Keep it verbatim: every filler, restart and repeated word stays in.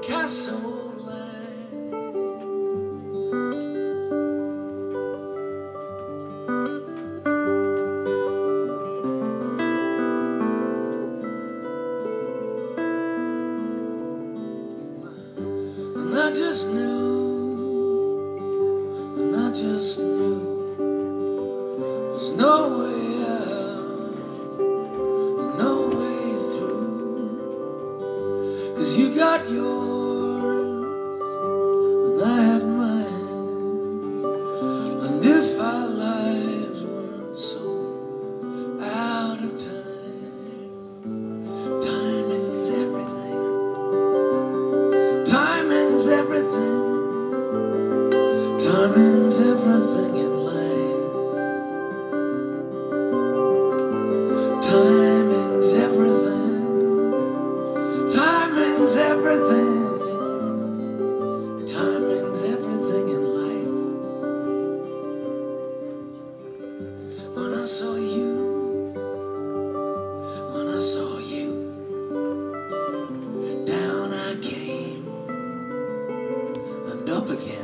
castle land. And I just knew, and I just knew there's no way out, no way through. 'Cause you got yours and I had mine. And if our lives weren't so out of time, timing's everything. Timing's everything. Timing's everything in life. Timing's everything. Timing's everything. Timing's everything in life. When I saw you, when I saw you, down I came and up again.